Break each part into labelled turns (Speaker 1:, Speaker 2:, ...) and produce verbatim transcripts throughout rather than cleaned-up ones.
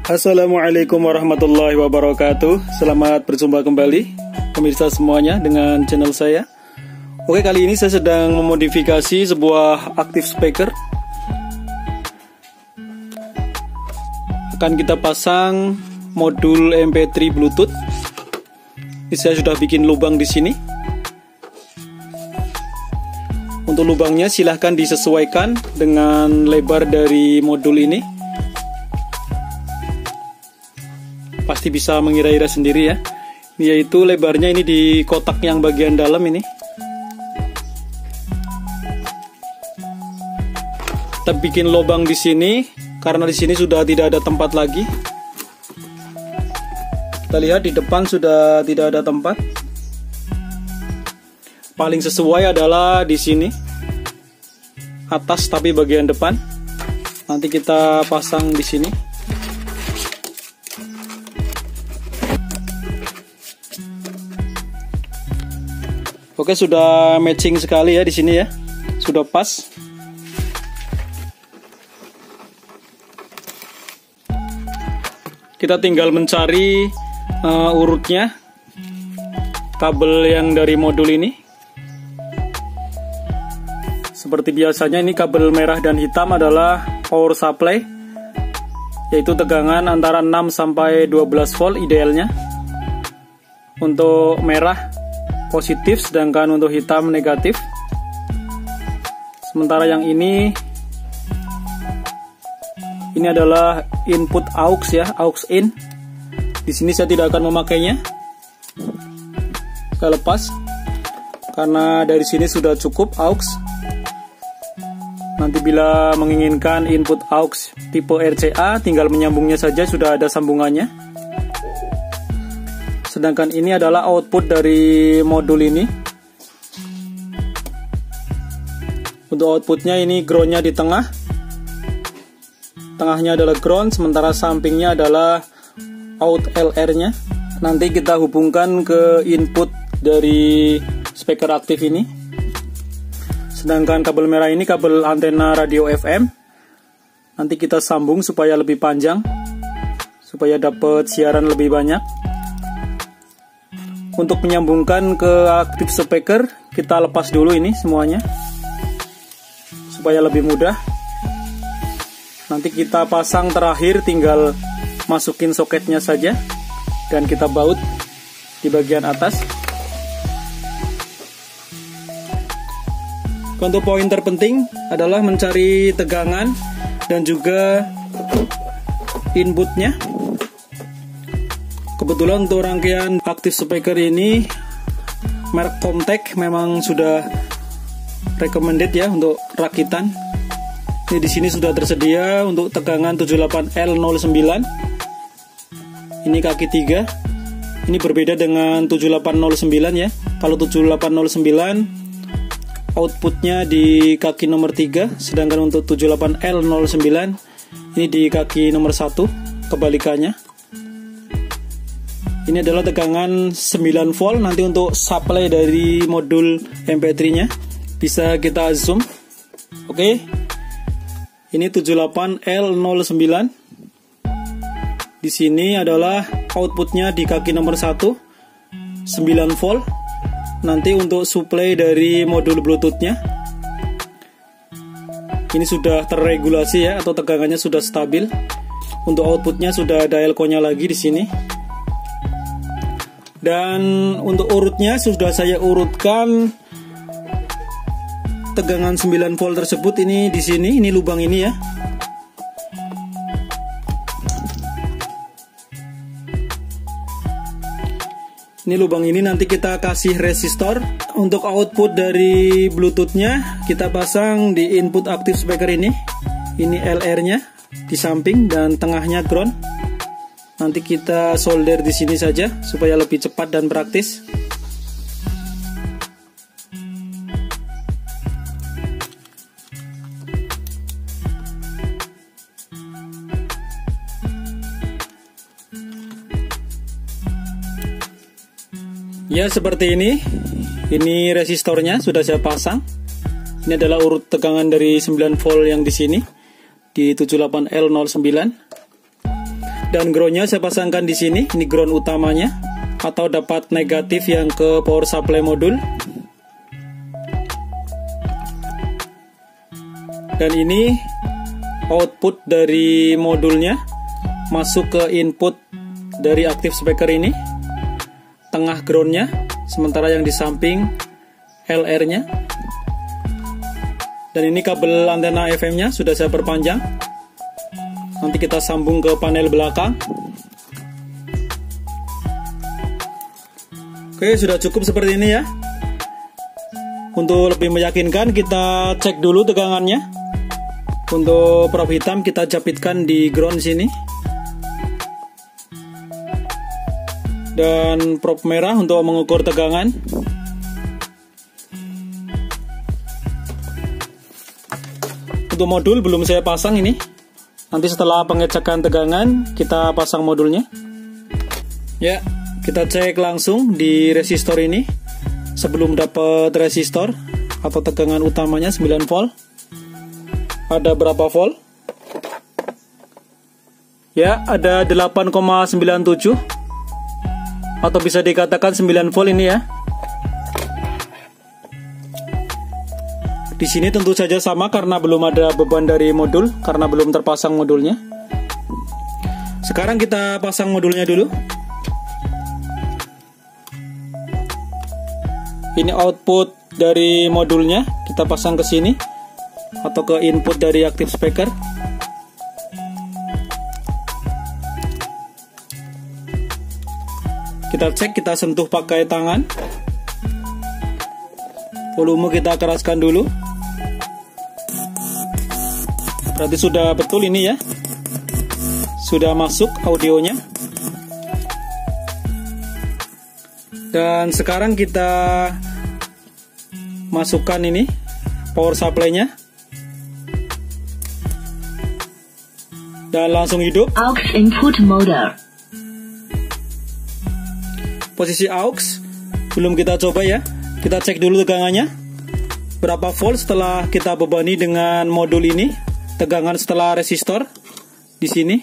Speaker 1: Assalamualaikum warahmatullahi wabarakatuh. Selamat berjumpa kembali pemirsa semuanya dengan channel saya. Oke, kali ini saya sedang memodifikasi sebuah active speaker. Akan kita pasang modul M P tiga Bluetooth. Ini saya sudah bikin lubang di sini. Untuk lubangnya silahkan disesuaikan dengan lebar dari modul ini. Pasti bisa mengira-ira sendiri ya. Yaitu lebarnya ini di kotak yang bagian dalam ini. Kita bikin lubang di sini karena di sini sudah tidak ada tempat lagi. Kita lihat di depan sudah tidak ada tempat. Paling sesuai adalah di sini. Atas tapi bagian depan. Nanti kita pasang di sini. Oke, sudah matching sekali ya di sini ya. Sudah pas. Kita tinggal mencari uh, urutnya. Kabel yang dari modul ini. Seperti biasanya ini kabel merah dan hitam adalah power supply. Yaitu tegangan antara enam sampai dua belas volt idealnya. Untuk merah positif, sedangkan untuk hitam negatif. Sementara yang ini ini adalah input aux ya, aux in. Di sini saya tidak akan memakainya. Saya lepas karena dari sini sudah cukup aux. Nanti bila menginginkan input aux tipe R C A, tinggal menyambungnya saja, sudah ada sambungannya. Sedangkan ini adalah output dari modul ini. Untuk outputnya ini groundnya di tengah. Tengahnya adalah ground, sementara sampingnya adalah out L R-nya. Nanti kita hubungkan ke input dari speaker aktif ini. Sedangkan kabel merah ini kabel antena radio F M. Nanti kita sambung supaya lebih panjang, supaya dapat siaran lebih banyak. Untuk menyambungkan ke active speaker, kita lepas dulu ini semuanya supaya lebih mudah. Nanti kita pasang terakhir, tinggal masukin soketnya saja dan kita baut di bagian atas. Untuk poin terpenting adalah mencari tegangan dan juga inputnya. Kebetulan untuk rangkaian active speaker ini merek Comtech memang sudah recommended ya untuk rakitan. Ini di sini sudah tersedia untuk tegangan tujuh puluh delapan L nol sembilan. Ini kaki tiga. Ini berbeda dengan tujuh puluh delapan nol sembilan ya. Kalau tujuh puluh delapan nol sembilan outputnya di kaki nomor tiga, sedangkan untuk tujuh puluh delapan L nol sembilan ini di kaki nomor satu, kebalikannya. Ini adalah tegangan sembilan volt. Nanti untuk supply dari modul M P tiga nya bisa kita zoom. Oke, ini tujuh puluh delapan L nol sembilan. Di sini adalah outputnya di kaki nomor satu, sembilan volt. Nanti untuk supply dari modul Bluetooth-nya ini sudah terregulasi ya, atau tegangannya sudah stabil. Untuk outputnya sudah ada elko-nya lagi di sini. Dan untuk urutnya sudah saya urutkan tegangan sembilan volt tersebut ini di sini, ini lubang ini ya. Ini lubang ini nanti kita kasih resistor. Untuk output dari Bluetooth-nya kita pasang di input active speaker ini. Ini L R-nya di samping dan tengahnya ground. Nanti kita solder di sini saja supaya lebih cepat dan praktis. Ya, seperti ini. Ini resistornya sudah saya pasang. Ini adalah urut tegangan dari sembilan volt yang di sini di tujuh puluh delapan L nol sembilan. Dan groundnya saya pasangkan di sini. Ini ground utamanya, atau dapat negatif yang ke power supply modul. Dan ini output dari modulnya masuk ke input dari active speaker ini. Tengah groundnya, sementara yang di samping L R-nya. Dan ini kabel antena F M-nya sudah saya perpanjang. Nanti kita sambung ke panel belakang. Oke, sudah cukup seperti ini ya. Untuk lebih meyakinkan, kita cek dulu tegangannya. Untuk probe hitam kita japitkan di ground sini. Dan probe merah untuk mengukur tegangan. Untuk modul belum saya pasang ini. Nanti setelah pengecekan tegangan, kita pasang modulnya. Ya, kita cek langsung di resistor ini. Sebelum dapat resistor atau tegangan utamanya sembilan volt. Ada berapa volt? Ya, ada delapan koma sembilan tujuh. Atau bisa dikatakan sembilan volt ini ya. Di sini tentu saja sama karena belum ada beban dari modul, karena belum terpasang modulnya. Sekarang kita pasang modulnya dulu. Ini output dari modulnya, kita pasang ke sini atau ke input dari active speaker. Kita cek, kita sentuh pakai tangan. Volume kita keraskan dulu. Berarti sudah betul ini ya. Sudah masuk audionya. Dan sekarang kita masukkan ini power supply-nya. Dan langsung hidup.
Speaker 2: Aux input mode.
Speaker 1: Posisi aux belum kita coba ya. Kita cek dulu tegangannya. Berapa volt setelah kita bebani dengan modul ini? Tegangan setelah resistor di sini.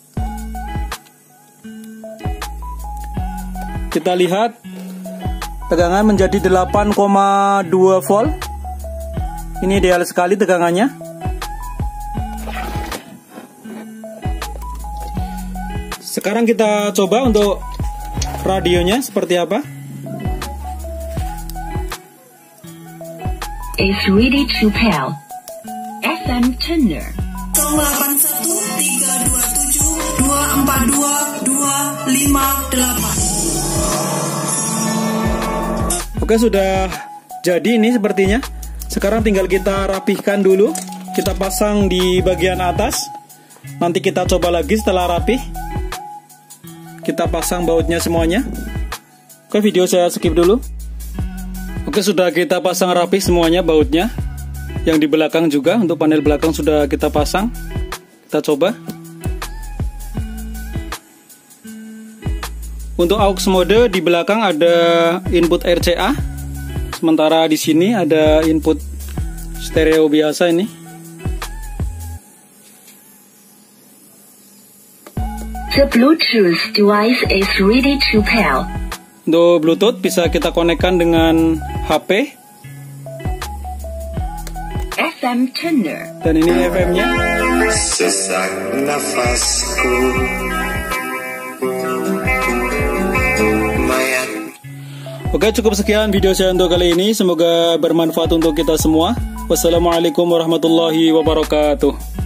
Speaker 1: Kita lihat tegangan menjadi delapan koma dua volt. Ini ideal sekali tegangannya. Sekarang kita coba untuk radionya seperti apa.
Speaker 2: Is ready to pair. F M tuner.
Speaker 3: delapan satu tiga dua tujuh dua empat dua dua lima delapan.
Speaker 1: Oke, sudah jadi ini sepertinya. Sekarang tinggal kita rapihkan dulu. Kita pasang di bagian atas. Nanti kita coba lagi setelah rapih. Kita pasang bautnya semuanya. Oke, video saya skip dulu. Oke, sudah kita pasang rapih semuanya bautnya. Yang di belakang juga, untuk panel belakang sudah kita pasang. Kita coba. Untuk aux mode di belakang ada input R C A. Sementara di sini ada input stereo biasa ini.
Speaker 2: The Bluetooth device is ready to pair.
Speaker 1: Untuk Bluetooth bisa kita konekkan dengan H P.
Speaker 2: F M tuner.
Speaker 1: Dan ini F M-nya.
Speaker 4: Sesak nafasku.
Speaker 1: Oke, cukup sekian video saya untuk kali ini. Semoga bermanfaat untuk kita semua. Wassalamualaikum warahmatullahi wabarakatuh.